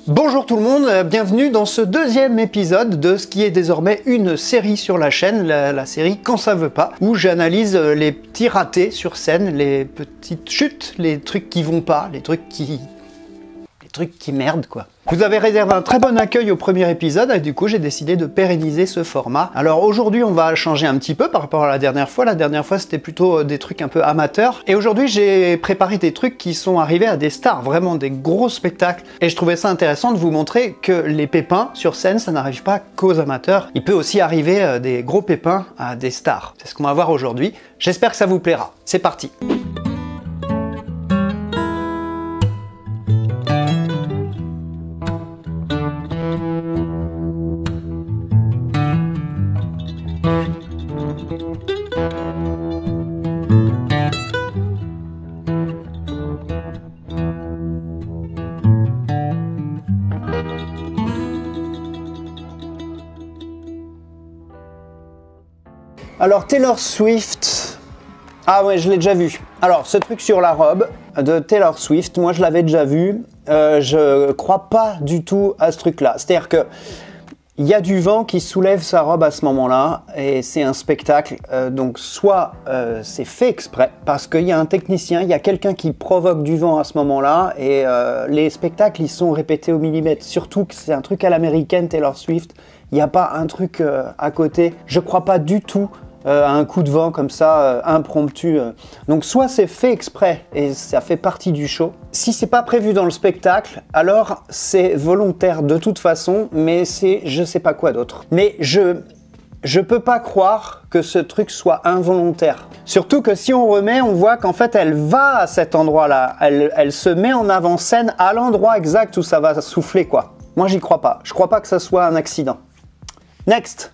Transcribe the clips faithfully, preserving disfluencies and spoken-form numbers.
Bonjour tout le monde, bienvenue dans ce deuxième épisode de ce qui est désormais une série sur la chaîne, la, la série Quand ça veut pas, où j'analyse les petits ratés sur scène, les petites chutes, les trucs qui vont pas, les trucs qui... les trucs qui merdent quoi. Vous avez réservé un très bon accueil au premier épisode et du coup j'ai décidé de pérenniser ce format. Alors aujourd'hui on va changer un petit peu par rapport à la dernière fois. La dernière fois c'était plutôt des trucs un peu amateurs. Et aujourd'hui j'ai préparé des trucs qui sont arrivés à des stars, vraiment des gros spectacles. Et je trouvais ça intéressant de vous montrer que les pépins sur scène ça n'arrive pas qu'aux amateurs. Il peut aussi arriver des gros pépins à des stars. C'est ce qu'on va voir aujourd'hui. J'espère que ça vous plaira. C'est parti. Alors Taylor Swift, ah ouais je l'ai déjà vu. Alors ce truc sur la robe de Taylor Swift, moi je l'avais déjà vu, euh, je crois pas du tout à ce truc là. C'est-à-dire que il y a du vent qui soulève sa robe à ce moment-là et c'est un spectacle, euh, donc soit euh, c'est fait exprès parce qu'il y a un technicien, il y a quelqu'un qui provoque du vent à ce moment-là et euh, les spectacles ils sont répétés au millimètre, surtout que c'est un truc à l'américaine Taylor Swift, il n'y a pas un truc euh, à côté, je crois pas du tout Euh, un coup de vent comme ça, euh, impromptu. Euh. Donc soit c'est fait exprès et ça fait partie du show. Si c'est pas prévu dans le spectacle, alors c'est volontaire de toute façon, mais c'est je sais pas quoi d'autre. Mais je... Je peux pas croire que ce truc soit involontaire. Surtout que si on remet, on voit qu'en fait elle va à cet endroit-là. Elle, elle se met en avant-scène à l'endroit exact où ça va souffler quoi. Moi j'y crois pas. Je crois pas que ça soit un accident. Next.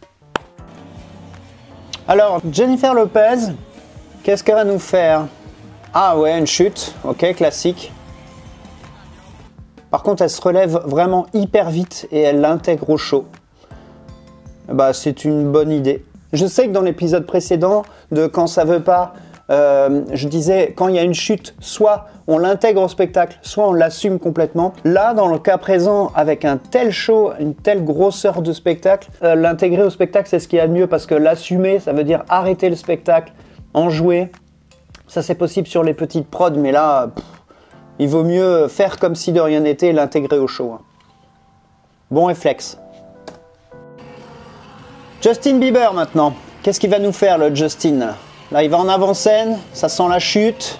Alors, Jennifer Lopez, qu'est-ce qu'elle va nous faire? Ah ouais, une chute, ok, classique. Par contre, elle se relève vraiment hyper vite et elle l'intègre au show. Bah, c'est une bonne idée. Je sais que dans l'épisode précédent de Quand ça veut pas, euh, je disais, quand il y a une chute, soit on l'intègre au spectacle, soit on l'assume complètement. Là, dans le cas présent, avec un tel show, une telle grosseur de spectacle, euh, l'intégrer au spectacle, c'est ce qu'il y a de mieux, parce que l'assumer, ça veut dire arrêter le spectacle, en jouer. Ça, c'est possible sur les petites prods, mais là, pff, il vaut mieux faire comme si de rien n'était et l'intégrer au show. Hein. Bon réflexe. Justin Bieber, maintenant. Qu'est-ce qu'il va nous faire, le Justin, là? Là, il va en avant-scène, ça sent la chute.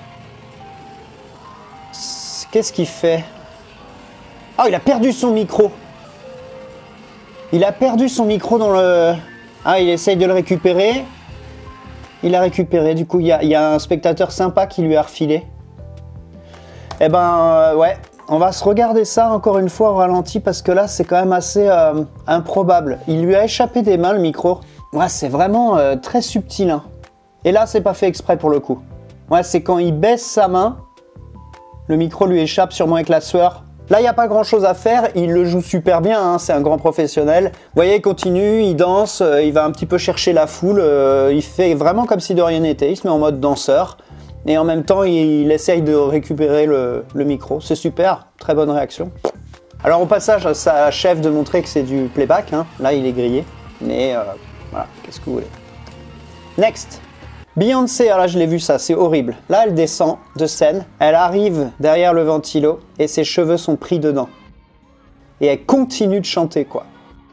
Qu'est-ce qu'il fait? Ah, il a perdu son micro. Il a perdu son micro dans le... Ah, il essaye de le récupérer. Il a récupéré. Du coup, il y a, il y a un spectateur sympa qui lui a refilé. Eh ben, euh, ouais. On va se regarder ça encore une fois au ralenti parce que là, c'est quand même assez euh, improbable. Il lui a échappé des mains, le micro. Ouais, c'est vraiment euh, très subtil. Hein. Et là, c'est pas fait exprès pour le coup. Ouais, c'est quand il baisse sa main... Le micro lui échappe sûrement avec la sueur. Là, il n'y a pas grand-chose à faire. Il le joue super bien, hein, c'est un grand professionnel. Vous voyez, il continue, il danse, euh, il va un petit peu chercher la foule. Euh, il fait vraiment comme si de rien n'était. Il se met en mode danseur. Et en même temps, il, il essaye de récupérer le, le micro. C'est super, très bonne réaction. Alors au passage, ça achève de montrer que c'est du playback. Hein. Là, il est grillé. Mais euh, voilà, qu'est-ce que vous voulez. Next. Beyoncé, alors là je l'ai vu ça, c'est horrible. Là elle descend de scène, elle arrive derrière le ventilo et ses cheveux sont pris dedans. Et elle continue de chanter quoi.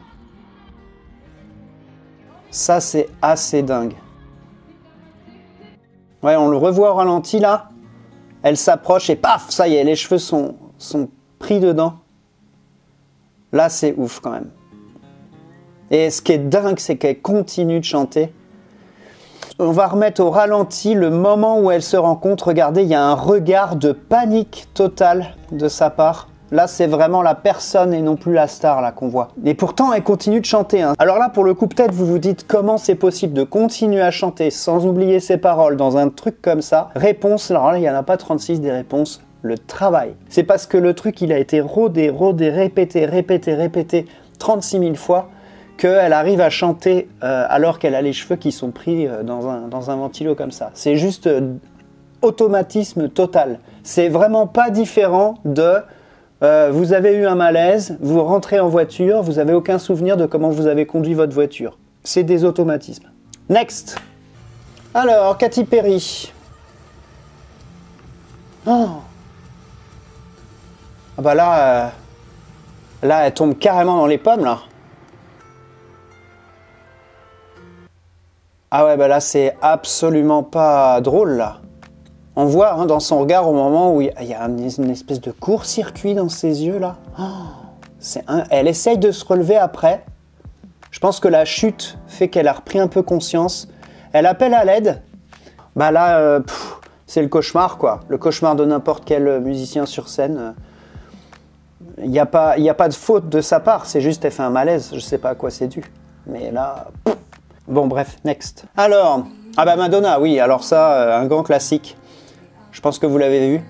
Ça c'est assez dingue. Ouais, on le revoit au ralenti là. Elle s'approche et paf, ça y est, les cheveux sont, sont pris dedans. Là c'est ouf quand même. Et ce qui est dingue, c'est qu'elle continue de chanter. On va remettre au ralenti le moment où elle se rend compte. Regardez, il y a un regard de panique totale de sa part. Là, c'est vraiment la personne et non plus la star là qu'on voit. Et pourtant, elle continue de chanter. Hein. Alors là, pour le coup, peut-être vous vous dites comment c'est possible de continuer à chanter sans oublier ses paroles dans un truc comme ça. Réponse, alors là, il n'y en a pas trente-six des réponses. Le travail. C'est parce que le truc, il a été rodé, rodé, répété, répété, répété trente-six mille fois. qu'elle arrive à chanter euh, alors qu'elle a les cheveux qui sont pris euh, dans, un, dans un ventilo comme ça. C'est juste euh, automatisme total. C'est vraiment pas différent de euh, vous avez eu un malaise, vous rentrez en voiture, vous n'avez aucun souvenir de comment vous avez conduit votre voiture. C'est des automatismes. Next. Alors, Katy Perry. Oh. Ah bah là, euh, là, elle tombe carrément dans les pommes, là. Ah ouais, bah là, c'est absolument pas drôle, là. On voit hein, dans son regard au moment où il y a une espèce de court-circuit dans ses yeux, là. Oh, c'est un... Elle essaye de se relever après. Je pense que la chute fait qu'elle a repris un peu conscience. Elle appelle à l'aide. Bah là, euh, c'est le cauchemar, quoi. Le cauchemar de n'importe quel musicien sur scène. Il n'y a pas, il n'y a pas de faute de sa part. C'est juste, elle fait un malaise. Je sais pas à quoi c'est dû. Mais là... Pff. Bon, bref, next. Alors, ah bah Madonna, oui. Alors ça, un grand classique. Je pense que vous l'avez vu.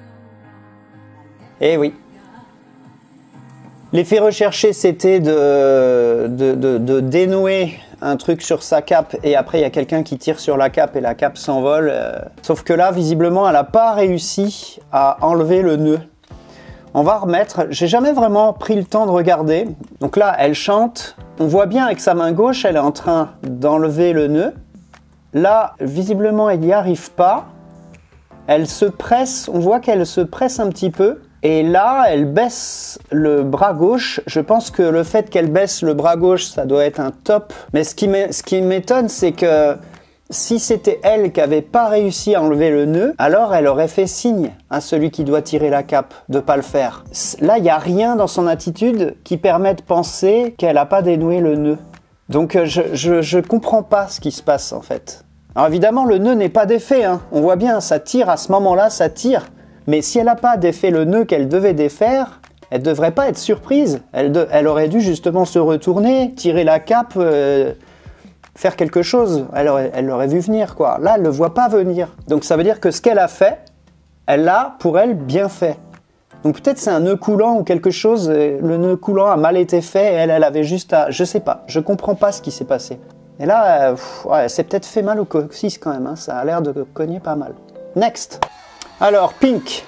Eh oui. L'effet recherché, c'était de, de, de, de dénouer un truc sur sa cape et après il y a quelqu'un qui tire sur la cape et la cape s'envole. Euh, sauf que là, visiblement, elle n'a pas réussi à enlever le nœud. On va remettre. J'ai jamais vraiment pris le temps de regarder. Donc là, elle chante. On voit bien avec sa main gauche, elle est en train d'enlever le nœud. Là, visiblement, elle n'y arrive pas. Elle se presse, on voit qu'elle se presse un petit peu. Et là, elle baisse le bras gauche. Je pense que le fait qu'elle baisse le bras gauche, ça doit être un top. Mais ce qui m'étonne, c'est que si c'était elle qui n'avait pas réussi à enlever le nœud, alors elle aurait fait signe à celui qui doit tirer la cape de ne pas le faire. Là, il n'y a rien dans son attitude qui permet de penser qu'elle n'a pas dénoué le nœud. Donc, je ne comprends pas ce qui se passe, en fait. Alors évidemment, le nœud n'est pas défait, hein. On voit bien, ça tire à ce moment-là, ça tire. Mais si elle n'a pas défait le nœud qu'elle devait défaire, elle ne devrait pas être surprise. Elle, de, elle aurait dû justement se retourner, tirer la cape, euh, faire quelque chose. Elle aurait, elle l'aurait vu venir, quoi. Là, elle ne le voit pas venir. Donc ça veut dire que ce qu'elle a fait, elle l'a, pour elle, bien fait. Donc peut-être c'est un nœud coulant ou quelque chose, le nœud coulant a mal été fait et elle, elle avait juste à... Je sais pas, je comprends pas ce qui s'est passé. Et là, euh, ouais, c'est peut-être fait mal au coccyx quand même, hein. Ça a l'air de cogner pas mal. Next. Alors, Pink.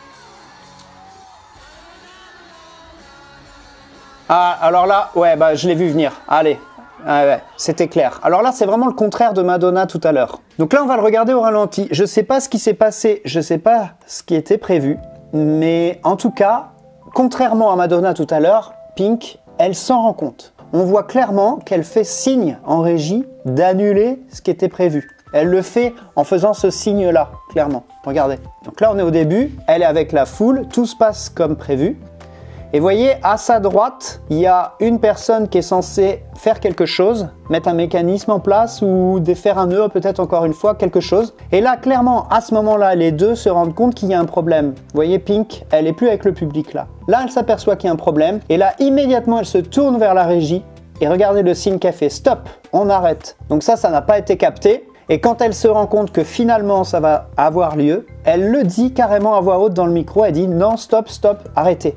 Ah, alors là, ouais, bah je l'ai vu venir. Allez, ah, ouais, c'était clair. Alors là, c'est vraiment le contraire de Madonna tout à l'heure. Donc là, on va le regarder au ralenti. Je sais pas ce qui s'est passé, je sais pas ce qui était prévu, mais en tout cas, contrairement à Madonna tout à l'heure, Pink, elle s'en rend compte. On voit clairement qu'elle fait signe en régie d'annuler ce qui était prévu. Elle le fait en faisant ce signe-là, clairement. Regardez. Donc là, on est au début. Elle est avec la foule. Tout se passe comme prévu. Et vous voyez, à sa droite, il y a une personne qui est censée faire quelque chose, mettre un mécanisme en place ou défaire un nœud, peut-être encore une fois, quelque chose. Et là, clairement, à ce moment-là, les deux se rendent compte qu'il y a un problème. Vous voyez, Pink, elle n'est plus avec le public là. Là, elle s'aperçoit qu'il y a un problème. Et là, immédiatement, elle se tourne vers la régie. Et regardez le signe qu'elle fait. Stop, on arrête. Donc ça, ça n'a pas été capté. Et quand elle se rend compte que finalement ça va avoir lieu, elle le dit carrément à voix haute dans le micro, elle dit non, stop, stop, arrêtez.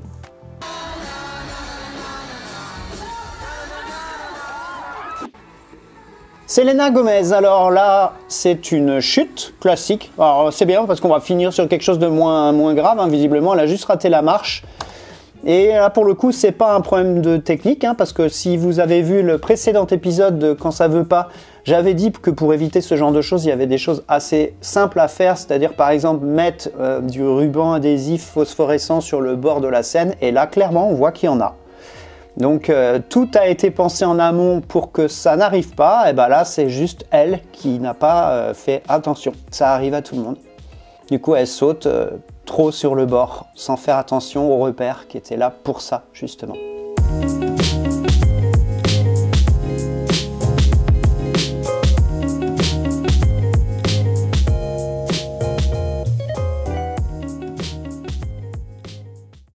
Selena Gomez, alors là, c'est une chute classique. Alors c'est bien parce qu'on va finir sur quelque chose de moins, moins grave, hein. Visiblement elle a juste raté la marche. Et là, pour le coup, c'est pas un problème de technique, hein, parce que si vous avez vu le précédent épisode de Quand ça veut pas, j'avais dit que pour éviter ce genre de choses, il y avait des choses assez simples à faire, c'est-à-dire par exemple mettre euh, du ruban adhésif phosphorescent sur le bord de la scène, et là, clairement, on voit qu'il y en a. Donc, euh, tout a été pensé en amont pour que ça n'arrive pas, et ben là, c'est juste elle qui n'a pas euh, fait attention. Ça arrive à tout le monde. Du coup, elle saute euh, trop sur le bord, sans faire attention aux repères qui étaient là pour ça, justement.